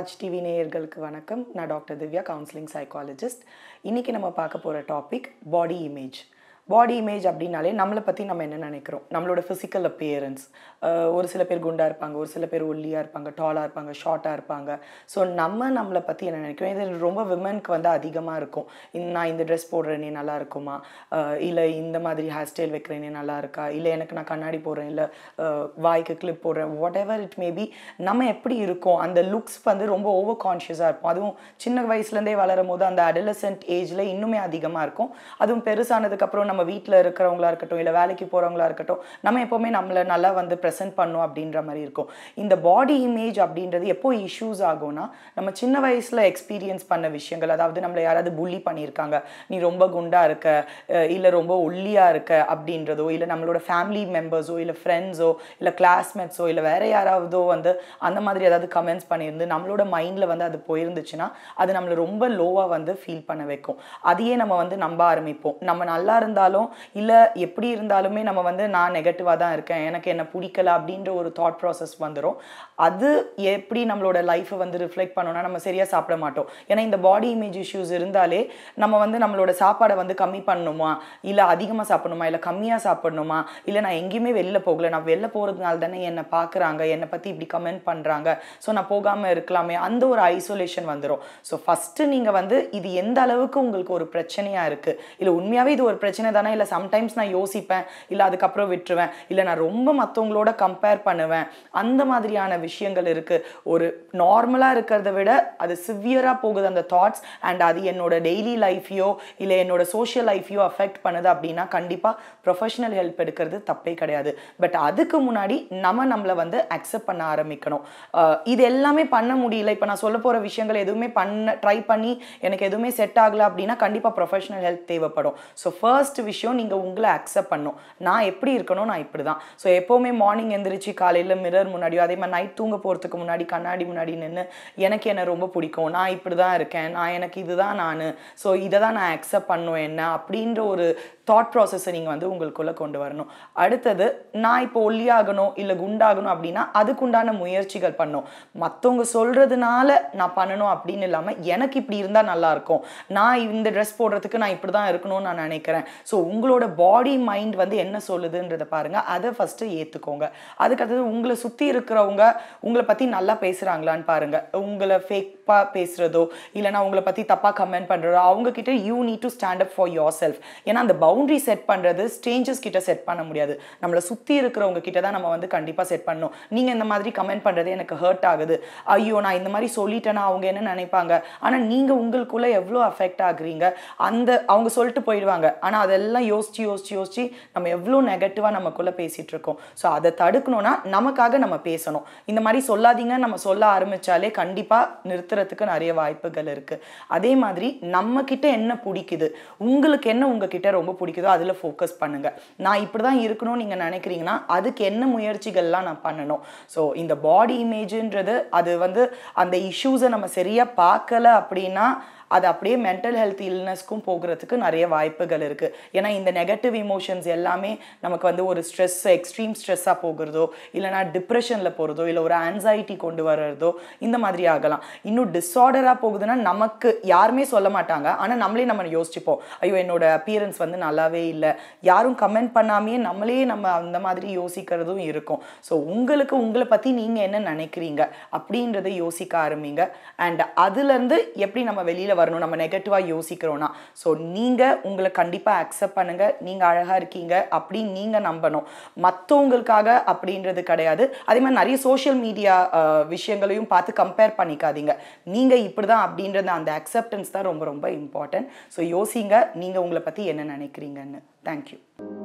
Raj TV நேயர்களுக்கு வணக்கம். நான் டாக்டர் திவ்யா, கவுன்சிலிங் சைக்காலஜிஸ்ட். இன்றைக்கி நம்ம பார்க்க போகிற topic body image. Body image அப்படின்னாலே நம்மளை பற்றி நம்ம என்ன நினைக்கிறோம், நம்மளோட ஃபிசிக்கல் அப்பியரன்ஸ். ஒரு சில பேர் குண்டாக இருப்பாங்க, ஒரு சில பேர் ஒல்லியாக இருப்பாங்க, டாலாக இருப்பாங்க, ஷார்ட்டாக இருப்பாங்க. ஸோ நம்மளை பற்றி என்ன நினைக்கிறோம், இது ரொம்ப விமனுக்கு வந்து அதிகமாக இருக்கும். நான் இந்த ட்ரெஸ் போடுறேனே நல்லா இருக்குமா, இல்லை இந்த மாதிரி ஹேர் ஸ்டைல் வைக்கிறேனே நல்லா இருக்கா, இல்லை எனக்கு நான் கண்ணாடி போடுறேன், இல்லை வாய்க்கு கிளிப் போடுறேன், வாட் எவர் இட் மேபி. நம்ம எப்படி இருக்கோம், அந்த லுக்ஸ் வந்து ரொம்ப ஓவர் கான்ஷியஸாக இருப்போம். அதுவும் சின்ன வயசுலேருந்தே வளரும் போது அந்த அடலசென்ட் ஏஜில் இன்னுமே அதிகமாக இருக்கும். அதுவும் பெருசானதுக்கப்புறம் நம்ம வீட்டில் இருக்கிறவங்களா இருக்கட்டும், இல்லை வேலைக்கு போகிறவங்களா இருக்கட்டும், நம்ம எப்போவுமே நம்மளை நல்லா வந்து ப்ரெசென்ட் பண்ணணும் அப்படின்ற மாதிரி இருக்கும். இந்த பாடி இமேஜ் அப்படின்றது எப்போ இஷ்யூஸ் ஆகும்னா, நம்ம சின்ன வயசில் எக்ஸ்பீரியன்ஸ் பண்ண விஷயங்கள். அதாவது நம்மளை யாராவது புள்ளி பண்ணியிருக்காங்க, நீ ரொம்ப குண்டாக இருக்க, இல்லை ரொம்ப ஒல்லியாக இருக்க அப்படின்றதோ, இல்லை நம்மளோட ஃபேமிலி மெம்பர்ஸோ, இல்லை ஃப்ரெண்ட்ஸோ, இல்லை கிளாஸ்மேட்ஸோ, இல்லை வேறு யாராவதோ வந்து அந்த மாதிரி ஏதாவது கமெண்ட்ஸ் பண்ணியிருந்து நம்மளோட மைண்டில் வந்து அது போயிருந்துச்சுன்னா அது நம்மளை ரொம்ப லோவாக வந்து ஃபீல் பண்ண வைக்கும். அதையே நம்ம வந்து நம்ப ஆரம்பிப்போம். நம்ம நல்லா இருந்தாலும் இல்லை எப்படி இருந்தாலுமே நம்ம வந்து நான் நெகட்டிவாக தான் இருக்கேன், எனக்கு என்ன பிடிக்கல அப்படின்ற ஒரு தாட் ப்ராசஸ் வந்துடும். அது எப்படி நம்மளோட லைஃப்பை வந்து ரிஃப்ளெக்ட் பண்ணோன்னா நம்ம சரியாக சாப்பிட மாட்டோம். ஏன்னா இந்த பாடி இமேஜ் இஷ்யூஸ் இருந்தாலே நம்ம வந்து நம்மளோட சாப்பாடை வந்து கம்மி பண்ணணுமா, இல்லை அதிகமாக சாப்பிடணுமா, இல்லை கம்மியாக சாப்பிடணுமா, இல்லை நான் எங்கேயுமே வெளில போகல, நான் வெளில போகிறதுனால தானே என்னை பார்க்குறாங்க, என்னை பற்றி இப்படி கமெண்ட் பண்ணுறாங்க, ஸோ நான் போகாமல் இருக்கலாமே, அந்த ஒரு ஐசோலேஷன் வந்துடும். ஸோ ஃபஸ்ட்டு நீங்கள் வந்து இது எந்த அளவுக்கு உங்களுக்கு ஒரு பிரச்சனையாக இருக்குது, இல்லை உண்மையாகவே இது ஒரு பிரச்சனை தானே, இல்லை சம்டைம்ஸ் நான் யோசிப்பேன், இல்லை அதுக்கப்புறம் விட்டுருவேன், இல்லை நான் ரொம்ப மற்றவங்களோட கம்பேர் பண்ணுவேன், அந்த மாதிரியான விஷயங்கள் இருக்குது. ஒரு நார்மலாக இருக்கிறத விட அது சிவியராக போகுது அந்த தாட்ஸ், அண்ட் அது என்னோட டெய்லி லைஃப்பையோ இல்லை என்னோட சோஷியல் லைஃப்பையோ அஃபெக்ட் பண்ணுது அப்படின்னா கண்டிப்பாக ப்ரொஃபஷனல் ஹெல்ப் எடுக்கிறது தப்பே கிடையாது. பட் அதுக்கு முன்னாடி நம்மளை வந்து அக்செப்ட் பண்ண ஆரம்பிக்கணும். இது எல்லாமே பண்ண முடியல, இப்போ நான் சொல்ல போகிற விஷயங்கள் எதுவுமே ட்ரை பண்ணி எனக்கு எதுவுமே செட் ஆகலை அப்படின்னா கண்டிப்பாக ப்ரொஃபஷனல் ஹெல்ப் தேவைப்படும். ஸோ ஃபர்ஸ்ட் விஷயம், நீங்கள் உங்களை அக்செப்ட் பண்ணணும். நான் எப்படி இருக்கணும், நான் இப்படி தான். ஸோ எப்போவுமே மார்னிங் எந்திரிச்சு காலையில் மிரர் முன்னாடியோ, அதே மாதிரி நைட் தூங்க போகிறதுக்கு முன்னாடி கண்ணாடி முன்னாடி நின்று எனக்கு என்ன ரொம்ப பிடிக்கும், நான் இப்படி தான் இருக்கேன், எனக்கு இதுதான் நான், ஸோ இதை தான் நான் அக்செப்ட் பண்ணுவேன் என்ன அப்படின்ற ஒரு தாட் ப்ராசஸை நீங்கள் வந்து உங்களுக்குள்ளே கொண்டு வரணும். அடுத்தது, நான் இப்போ ஒல்லியாகணும் இல்லை குண்டாகணும் அப்படின்னா அதுக்குண்டான முயற்சிகள் பண்ணணும். மற்றவங்க சொல்கிறதுனால நான் பண்ணணும் அப்படின்னு இல்லாமல் எனக்கு இப்படி இருந்தால் நல்லாயிருக்கும், நான் இந்த ட்ரெஸ் போடுறதுக்கு நான் இப்படி தான் இருக்கணும்னு நான் நினைக்கிறேன். ஸோ உங்களோட பாடி மைண்ட் வந்து என்ன சொல்லுதுன்றதை பாருங்கள், அதை ஃபஸ்ட்டு ஏற்றுக்கோங்க. அதுக்கடுத்தது, உங்களை சுற்றி இருக்கிறவங்க உங்களை பற்றி நல்லா பேசுகிறாங்களான்னு பாருங்கள். உங்களை ஃபேக்காக பேசுகிறதோ இல்லைனா உங்களை பற்றி தப்பாக கமெண்ட் பண்ணுறதோ, அவங்கக்கிட்ட you need to stand up for yourself. ஏன்னா அந்த பவுண்டரி செட் பண்ணுறது ஸ்ட்ரேஞ்சர்ஸ் கிட்ட செட் பண்ண முடியாது, நம்மளை சுற்றி இருக்கிறவங்க கிட்ட தான் நம்ம வந்து கண்டிப்பாக செட் பண்ணணும். நீங்கள் இந்த மாதிரி கமெண்ட் பண்ணுறது எனக்கு ஹர்ட் ஆகுது, ஐயோ நான் இந்த மாதிரி சொல்லிட்டேன்னா அவங்க என்ன நினைப்பாங்க, ஆனால் நீங்கள் உங்களுக்குள்ளே எவ்வளோ அஃபெக்ட் ஆகுறீங்க, அவங்க சொல்லிட்டு போயிடுவாங்க, ஆனால் அதெல்லாம் யோசிச்சு நம்ம எவ்வளோ நெகட்டிவாக நமக்குள்ளே பேசிகிட்டு இருக்கோம். ஸோ அதை தடுக்கணும்னா நமக்காக நம்ம பேசணும். இந்த மாதிரி சொல்லாதீங்க நம்ம சொல்ல ஆரம்பித்தாலே கண்டிப்பாக நிறுத்துறதுக்கு நிறைய வாய்ப்புகள் இருக்குது. அதே மாதிரி நம்மக்கிட்ட என்ன பிடிக்குது, உங்களுக்கு என்ன உங்ககிட்ட ரொம்ப பிடிக்குதோ அதில் ஃபோக்கஸ் பண்ணுங்கள். நான் இப்படி தான் இருக்கணும்னு நீங்கள் நினைக்கிறீங்கன்னா அதுக்கு என்ன முயற்சிகள்லாம் நான் பண்ணணும். ஸோ இந்த பாடி இமேஜுன்றது அது வந்து அந்த இஷ்யூஸை நம்ம சரியாக பார்க்கல அப்படின்னா அது அப்படியே மென்டல் ஹெல்த் இல்னஸ்க்கும் போகிறதுக்கு நிறைய வாய்ப்புகள் இருக்குது. ஏன்னா இந்த நெகட்டிவ் இமோஷன்ஸ் எல்லாமே நமக்கு வந்து ஒரு எக்ஸ்ட்ரீம் ஸ்ட்ரெஸ்ஸாக போகிறதோ, இல்லைனா டிப்ரெஷனில் போகிறதோ, இல்லை ஒரு ஆன்சைட்டி கொண்டு வர்றதோ, இந்த மாதிரி ஆகலாம். இன்னும் டிஸார்டராக போகுதுன்னா நமக்கு யாருமே சொல்ல மாட்டாங்க, ஆனால் நம்மளே நம்ம யோசிச்சுப்போம், ஐயோ என்னோட அப்பியரன்ஸ் வந்து நல்லாவே இல்லை, யாரும் கமெண்ட் பண்ணாமையே நம்ம அந்த மாதிரி யோசிக்கிறதும் இருக்கும். ஸோ உங்களை பற்றி நீங்கள் என்ன நினைக்கிறீங்க அப்படின்றத யோசிக்க ஆரம்பிங்க. அண்ட் அதுலேருந்து எப்படி நம்ம வெளியில் வரணும், நம்ம நெகட்டிவாக யோசிக்கிறோன்னா, ஸோ நீங்கள் உங்களை கண்டிப்பாக அக்செப்ட் பண்ணுங்கள், நீங்கள் அழகாக இருக்கீங்க அப்படின்னு நீங்கள் நம்பணும். மற்றவங்களுக்காக அப்படின்றது கிடையாது. அதே மாதிரி நிறைய சோஷியல் மீடியா விஷயங்களையும் பார்த்து கம்பேர் பண்ணிக்காதீங்க. நீங்கள் இப்படி தான் அப்படின்றது அந்த அக்செப்டன்ஸ் தான் ரொம்ப ரொம்ப இம்பார்ட்டன்ட். ஸோ யோசிங்க நீங்கள் உங்களை பற்றி என்ன நினைக்கிறீங்கன்னு. தேங்க்யூ.